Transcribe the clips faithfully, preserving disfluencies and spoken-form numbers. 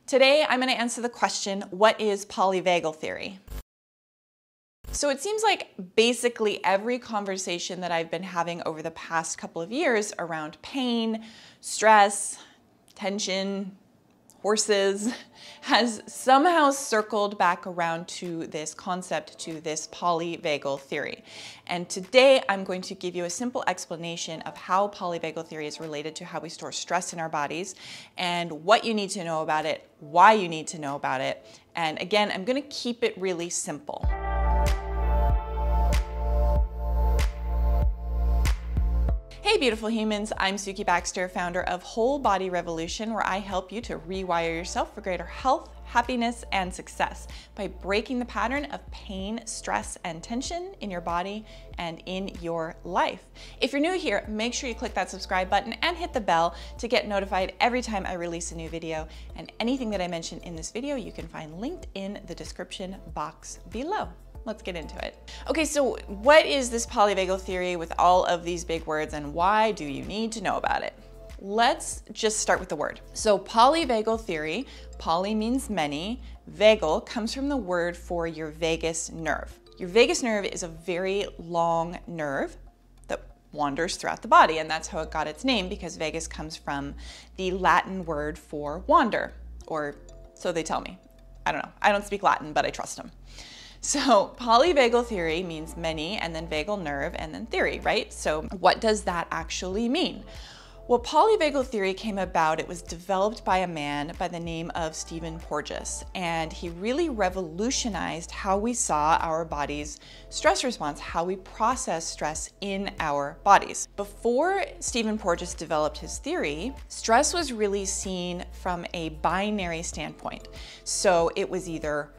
Today, I'm going to answer the question, what is polyvagal theory? So it seems like basically every conversation that I've been having over the past couple of years around pain, stress, tension, horses, has somehow circled back around to this concept, to this polyvagal theory. And today I'm going to give you a simple explanation of how polyvagal theory is related to how we store stress in our bodies and what you need to know about it, why you need to know about it. And again, I'm going to keep it really simple. Hey beautiful humans, I'm Sukie Baxter, founder of Whole Body Revolution, where I help you to rewire yourself for greater health, happiness, and success by breaking the pattern of pain, stress, and tension in your body and in your life. If you're new here, make sure you click that subscribe button and hit the bell to get notified every time I release a new video. And anything that I mention in this video, you can find linked in the description box below. Let's get into it. Okay, so what is this polyvagal theory with all of these big words and why do you need to know about it? Let's just start with the word. So polyvagal theory, poly means many, vagal comes from the word for your vagus nerve. Your vagus nerve is a very long nerve that wanders throughout the body, and that's how it got its name, because vagus comes from the Latin word for wander, or so they tell me. I don't know, I don't speak Latin, but I trust them. So polyvagal theory means many, and then vagal nerve, and then theory, right? So what does that actually mean? Well, polyvagal theory came about, it was developed by a man by the name of Stephen Porges, and he really revolutionized how we saw our body's stress response, how we process stress in our bodies. Before Stephen Porges developed his theory, stress was really seen from a binary standpoint. So it was either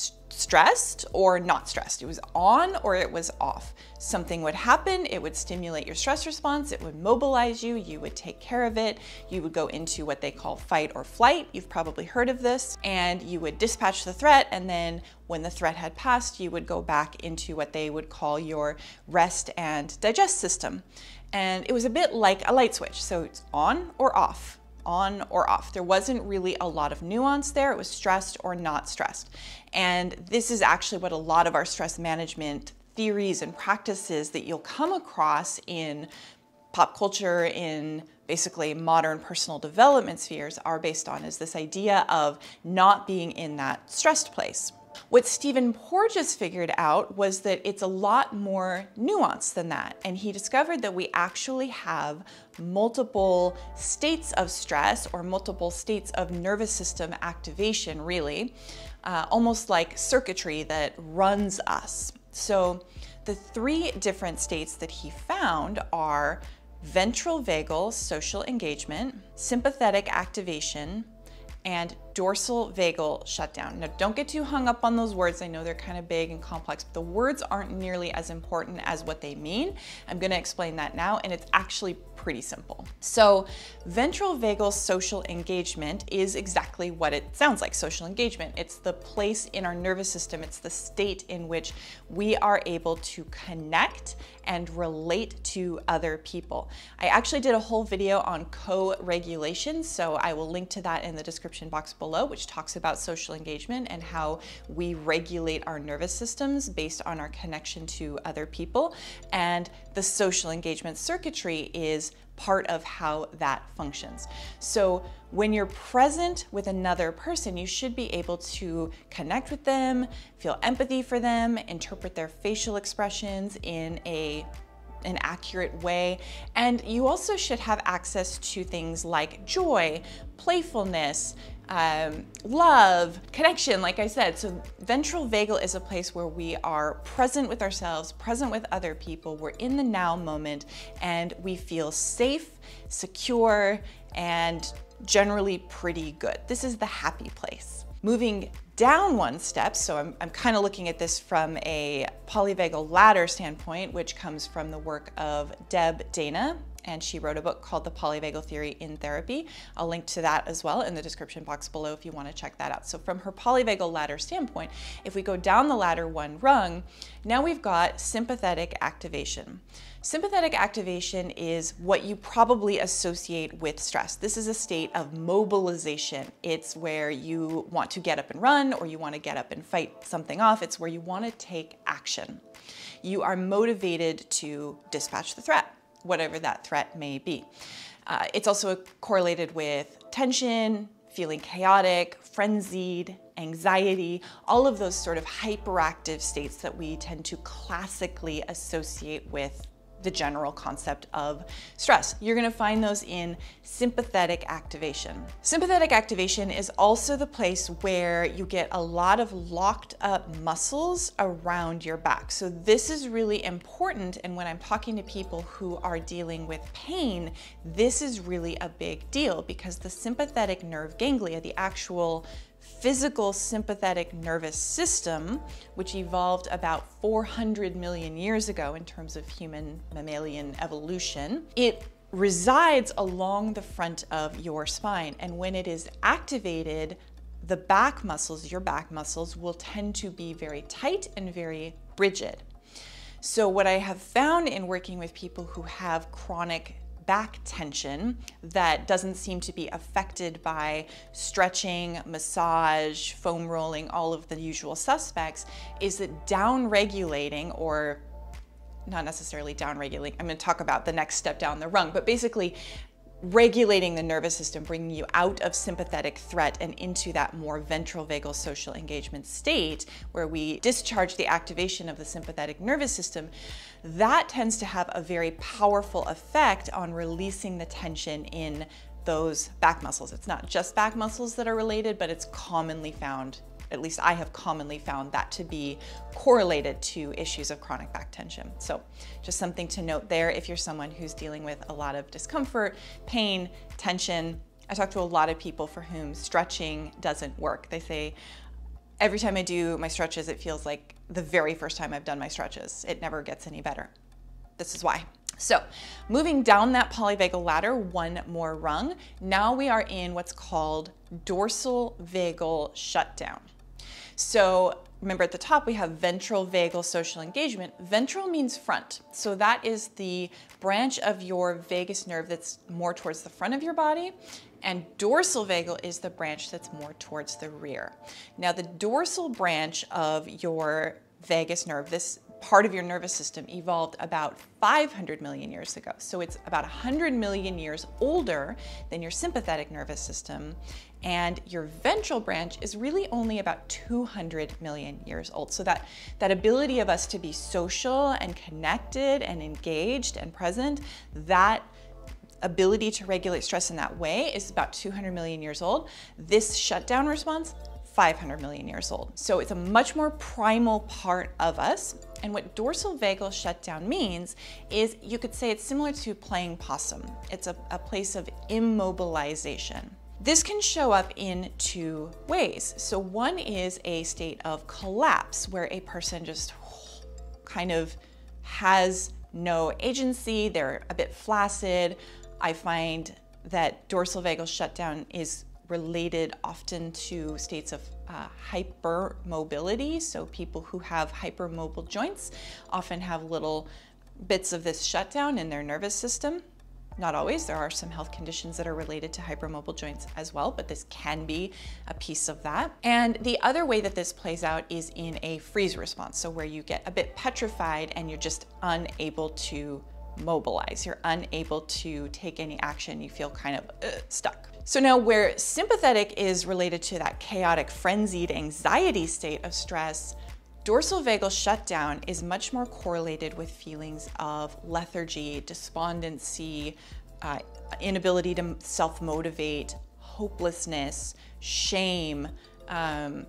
stressed or not stressed. It was on or it was off. Something would happen, it would stimulate your stress response, it would mobilize you, you would take care of it, you would go into what they call fight or flight, you've probably heard of this, and you would dispatch the threat, and then when the threat had passed, you would go back into what they would call your rest and digest system. And it was a bit like a light switch, so it's on or off. On or off. There wasn't really a lot of nuance there. It was stressed or not stressed. And this is actually what a lot of our stress management theories and practices that you'll come across in pop culture, in basically modern personal development spheres are based on, is this idea of not being in that stressed place. What Stephen Porges figured out was that it's a lot more nuanced than that. And he discovered that we actually have multiple states of stress, or multiple states of nervous system activation, really, uh, almost like circuitry that runs us. So the three different states that he found are ventral vagal social engagement, sympathetic activation, and dorsal vagal shutdown. Now, don't get too hung up on those words. I know they're kind of big and complex, but the words aren't nearly as important as what they mean. I'm going to explain that now, and it's actually pretty simple. So ventral vagal social engagement is exactly what it sounds like, social engagement. It's the place in our nervous system, it's the state in which we are able to connect and relate to other people. I actually did a whole video on co-regulation, so I will link to that in the description box below, which talks about social engagement and how we regulate our nervous systems based on our connection to other people. And the social engagement circuitry is part of how that functions. So when you're present with another person, you should be able to connect with them, feel empathy for them, interpret their facial expressions in a an accurate way. And you also should have access to things like joy, playfulness, um, love, connection, like I said. So ventral vagal is a place where we are present with ourselves, present with other people, we're in the now moment, and we feel safe, secure, and generally pretty good. This is the happy place. Moving down one step, so I'm, I'm kind of looking at this from a polyvagal ladder standpoint, which comes from the work of Deb Dana and she wrote a book called The Polyvagal Theory in Therapy. I'll link to that as well in the description box below if you want to check that out. So from her polyvagal ladder standpoint, if we go down the ladder one rung, now we've got sympathetic activation. Sympathetic activation is what you probably associate with stress. This is a state of mobilization. It's where you want to get up and run, or you want to get up and fight something off. It's where you want to take action. You are motivated to dispatch the threat, whatever that threat may be. Uh, it's also correlated with tension, feeling chaotic, frenzied, anxiety, all of those sort of hyperactive states that we tend to classically associate with the general concept of stress. You're going to find those in sympathetic activation. Sympathetic activation is also the place where you get a lot of locked up muscles around your back. So this is really important, and when I'm talking to people who are dealing with pain, this is really a big deal, because the sympathetic nerve ganglia, the actual physical sympathetic nervous system, which evolved about four hundred million years ago in terms of human mammalian evolution, it resides along the front of your spine. And when it is activated, the back muscles, your back muscles, will tend to be very tight and very rigid. So what I have found in working with people who have chronic back tension that doesn't seem to be affected by stretching, massage, foam rolling, all of the usual suspects, is that down-regulating, or not necessarily down-regulating, I'm going to talk about the next step down the rung, but basically regulating the nervous system, bringing you out of sympathetic threat and into that more ventral vagal social engagement state where we discharge the activation of the sympathetic nervous system, that tends to have a very powerful effect on releasing the tension in those back muscles. It's not just back muscles that are related, but it's commonly found, at least I have commonly found that to be correlated to issues of chronic back tension. So just something to note there if you're someone who's dealing with a lot of discomfort, pain, tension. I talk to a lot of people for whom stretching doesn't work. They say, every time I do my stretches, it feels like the very first time I've done my stretches. It never gets any better. This is why. So moving down that polyvagal ladder one more rung, now we are in what's called dorsal vagal shutdown. So remember, at the top we have ventral vagal social engagement. Ventral means front. So that is the branch of your vagus nerve that's more towards the front of your body, and dorsal vagal is the branch that's more towards the rear. Now the dorsal branch of your vagus nerve, this part of your nervous system, evolved about five hundred million years ago. So it's about one hundred million years older than your sympathetic nervous system. And your ventral branch is really only about two hundred million years old. So that, that ability of us to be social and connected and engaged and present, that ability to regulate stress in that way is about two hundred million years old. This shutdown response, five hundred million years old. So it's a much more primal part of us. And what dorsal vagal shutdown means is, you could say it's similar to playing possum. It's a, a place of immobilization. This can show up in two ways. So one is a state of collapse, where a person just kind of has no agency, they're a bit flaccid. I find that dorsal vagal shutdown is related often to states of uh, hypermobility. So people who have hypermobile joints often have little bits of this shutdown in their nervous system. Not always. There are some health conditions that are related to hypermobile joints as well, but this can be a piece of that. And the other way that this plays out is in a freeze response. So where you get a bit petrified and you're just unable to mobilize. You're unable to take any action. You feel kind of uh, stuck. So now, where sympathetic is related to that chaotic, frenzied anxiety state of stress, dorsal vagal shutdown is much more correlated with feelings of lethargy, despondency, uh, inability to self-motivate, hopelessness, shame, um,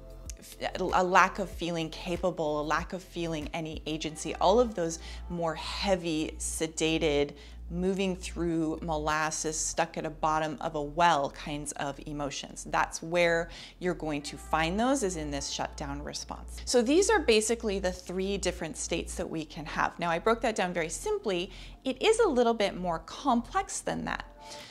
a lack of feeling capable, a lack of feeling any agency, all of those more heavy, sedated, moving through molasses stuck at a bottom of a well kinds of emotions. That's where you're going to find those, is in this shutdown response. So these are basically the three different states that we can have. Now I broke that down very simply. It is a little bit more complex than that.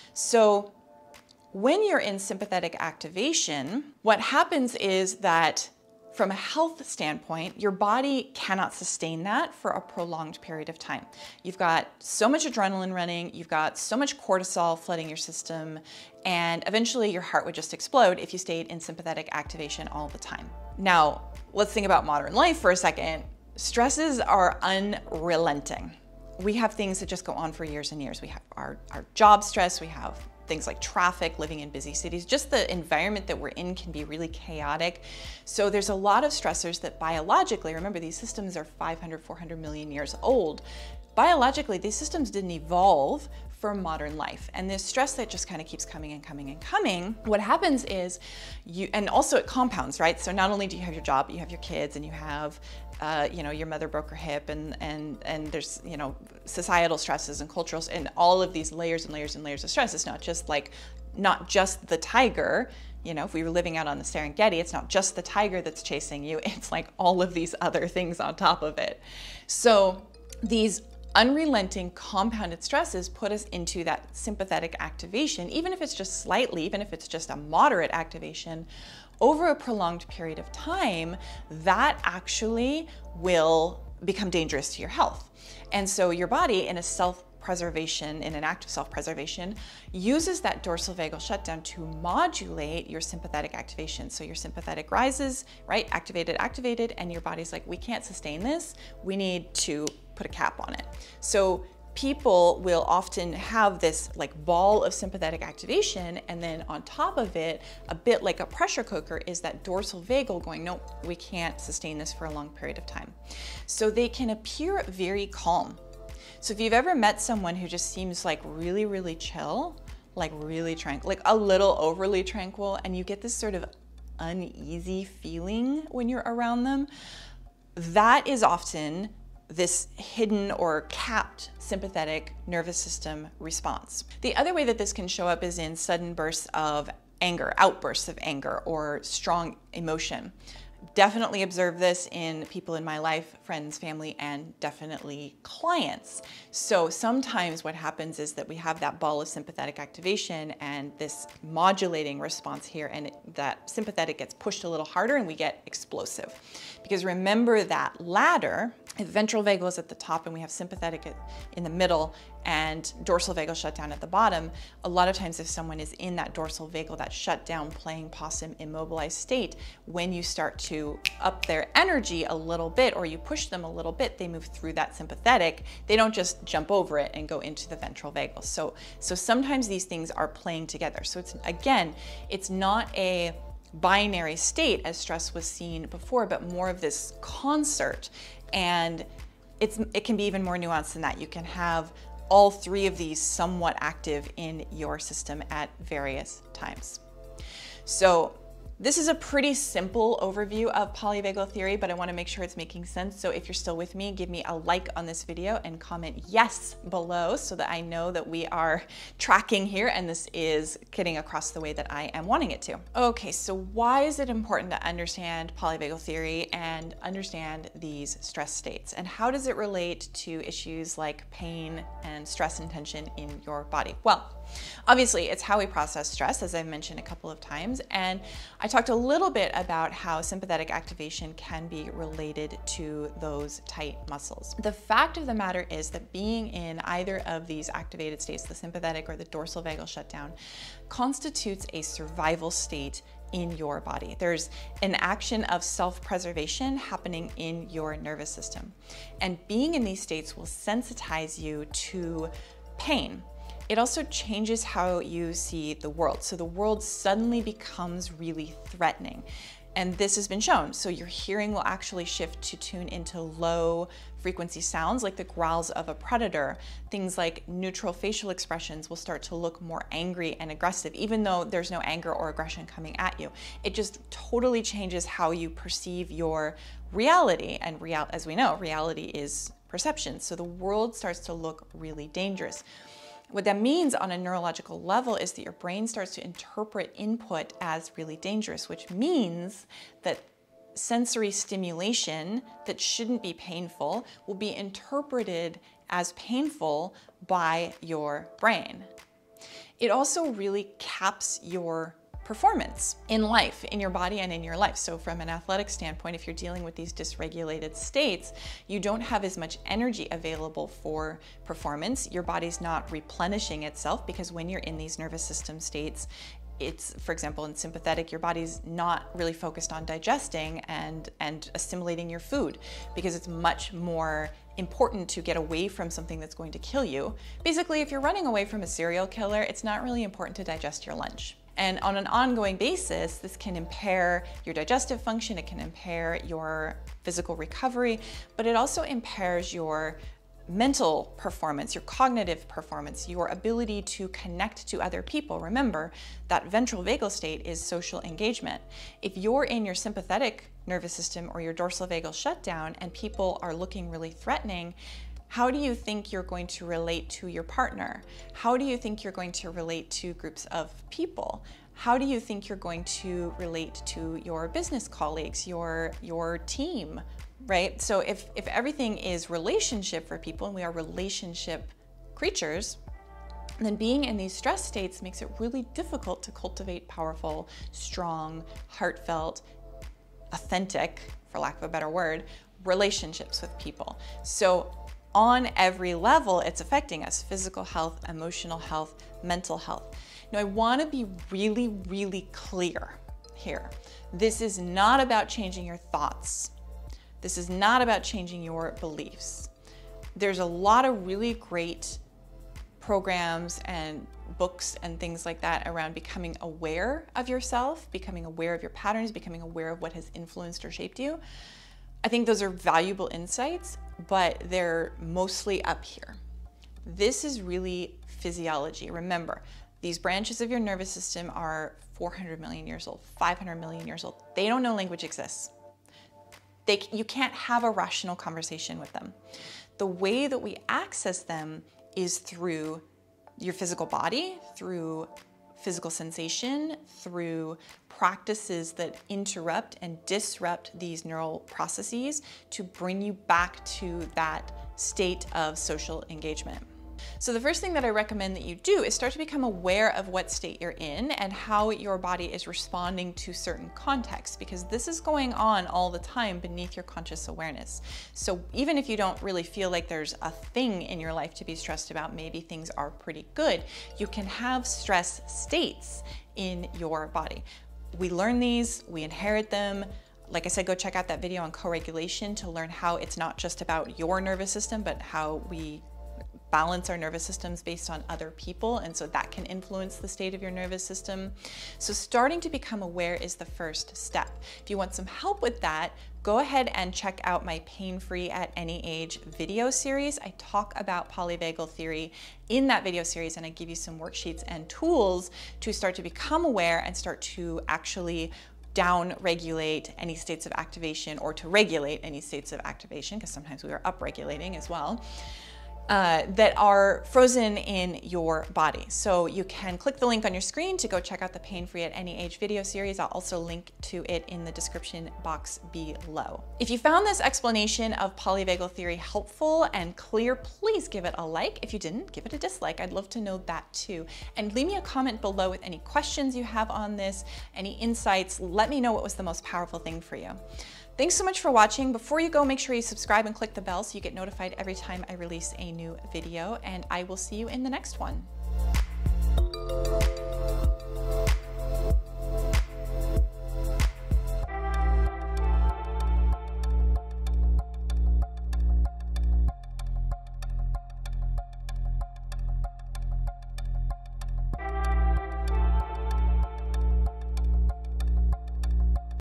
So when you're in sympathetic activation, what happens is that from a health standpoint, your body cannot sustain that for a prolonged period of time. You've got so much adrenaline running, you've got so much cortisol flooding your system, and eventually your heart would just explode if you stayed in sympathetic activation all the time. Now, let's think about modern life for a second. Stresses are unrelenting. We have things that just go on for years and years. We have our, our job stress, we have things like traffic, living in busy cities. Just the environment that we're in can be really chaotic. So there's a lot of stressors that biologically, remember these systems are five hundred, four hundred million years old. Biologically, these systems didn't evolve for modern life. And this stress that just kind of keeps coming and coming and coming, what happens is you, and also it compounds, right? So not only do you have your job, but you have your kids and you have, uh, you know, your mother broke her hip and, and, and there's, you know, societal stresses and cultural, and all of these layers and layers and layers of stress. It's not just like, not just the tiger. You know, if we were living out on the Serengeti, it's not just the tiger that's chasing you. It's like all of these other things on top of it. So these unrelenting compounded stresses put us into that sympathetic activation, even if it's just slightly, even if it's just a moderate activation, over a prolonged period of time, that actually will become dangerous to your health. And so your body, in a self-preservation, in an act of self-preservation, uses that dorsal vagal shutdown to modulate your sympathetic activation. So your sympathetic rises, right? Activated, activated, and your body's like, we can't sustain this. We need to put a cap on it. So people will often have this like ball of sympathetic activation, and then on top of it, a bit like a pressure cooker, is that dorsal vagal going, no, we can't sustain this for a long period of time. So they can appear very calm. So if you've ever met someone who just seems like really, really chill, like really tranquil, like a little overly tranquil, and you get this sort of uneasy feeling when you're around them, that is often this hidden or capped sympathetic nervous system response. The other way that this can show up is in sudden bursts of anger, outbursts of anger, or strong emotion. Definitely observe this in people in my life, friends, family, and definitely clients. So sometimes what happens is that we have that ball of sympathetic activation and this modulating response here, and it, that sympathetic gets pushed a little harder and we get explosive. Because remember that ladder, if ventral vagal is at the top and we have sympathetic in the middle and dorsal vagal shutdown at the bottom, a lot of times if someone is in that dorsal vagal, that shutdown, playing possum, immobilized state, when you start to up their energy a little bit or you push them a little bit, they move through that sympathetic. They don't just jump over it and go into the ventral vagal. So, so sometimes these things are playing together. So it's, again, it's not a binary state as stress was seen before, but more of this concert. And it's, it can be even more nuanced than that. You can have all three of these somewhat active in your system at various times. So this is a pretty simple overview of polyvagal theory, but I want to make sure it's making sense. So if you're still with me, give me a like on this video and comment yes below so that I know that we are tracking here and this is getting across the way that I am wanting it to. Okay, so why is it important to understand polyvagal theory and understand these stress states? And how does it relate to issues like pain and stress and tension in your body? Well, obviously, it's how we process stress, as I've mentioned a couple of times, and I talked a little bit about how sympathetic activation can be related to those tight muscles. The fact of the matter is that being in either of these activated states, the sympathetic or the dorsal vagal shutdown, constitutes a survival state in your body. There's an action of self-preservation happening in your nervous system, and being in these states will sensitize you to pain. It also changes how you see the world. So the world suddenly becomes really threatening. And this has been shown. So your hearing will actually shift to tune into low frequency sounds like the growls of a predator. Things like neutral facial expressions will start to look more angry and aggressive, even though there's no anger or aggression coming at you. It just totally changes how you perceive your reality. And real, as we know, reality is perception. So the world starts to look really dangerous. What that means on a neurological level is that your brain starts to interpret input as really dangerous, which means that sensory stimulation that shouldn't be painful will be interpreted as painful by your brain. It also really caps your performance in life, in your body and in your life. So from an athletic standpoint, if you're dealing with these dysregulated states, you don't have as much energy available for performance. Your body's not replenishing itself because when you're in these nervous system states, it's, for example, in sympathetic, your body's not really focused on digesting and, and assimilating your food because it's much more important to get away from something that's going to kill you. Basically, if you're running away from a serial killer, it's not really important to digest your lunch. And on an ongoing basis, this can impair your digestive function, it can impair your physical recovery, but it also impairs your mental performance, your cognitive performance, your ability to connect to other people. Remember, that ventral vagal state is social engagement. If you're in your sympathetic nervous system or your dorsal vagal shutdown and people are looking really threatening, how do you think you're going to relate to your partner? How do you think you're going to relate to groups of people? How do you think you're going to relate to your business colleagues, your, your team, right? So if, if everything is relationship for people and we are relationship creatures, then being in these stress states makes it really difficult to cultivate powerful, strong, heartfelt, authentic, for lack of a better word, relationships with people. So on every level, it's affecting us: physical health, emotional health, mental health. Now, I want to be really, really clear here. This is not about changing your thoughts. This is not about changing your beliefs. There's a lot of really great programs and books and things like that around becoming aware of yourself, becoming aware of your patterns, becoming aware of what has influenced or shaped you. I think those are valuable insights, but they're mostly up here. This is really physiology. Remember, these branches of your nervous system are four hundred million years old, five hundred million years old. They don't know language exists. They, you can't have a rational conversation with them. The way that we access them is through your physical body, through physical sensation, through practices that interrupt and disrupt these neural processes to bring you back to that state of social engagement. So the first thing that I recommend that you do is start to become aware of what state you're in and how your body is responding to certain contexts, because this is going on all the time beneath your conscious awareness. So even if you don't really feel like there's a thing in your life to be stressed about, maybe things are pretty good, you can have stress states in your body. We learn these, we inherit them. Like I said, go check out that video on co-regulation to learn how it's not just about your nervous system, but how we balance our nervous systems based on other people, and so that can influence the state of your nervous system. So starting to become aware is the first step. If you want some help with that, go ahead and check out my Pain-Free at Any Age video series. I talk about polyvagal theory in that video series, and I give you some worksheets and tools to start to become aware and start to actually down-regulate any states of activation, or to regulate any states of activation, because sometimes we are up-regulating as well. Uh, that are frozen in your body. So you can click the link on your screen to go check out the Pain-Free at Any Age video series. I'll also link to it in the description box below. If you found this explanation of polyvagal theory helpful and clear, please give it a like. If you didn't, give it a dislike. I'd love to know that too. And leave me a comment below with any questions you have on this, any insights. Let me know what was the most powerful thing for you. Thanks so much for watching. Before you go, make sure you subscribe and click the bell so you get notified every time I release a new video, and I will see you in the next one.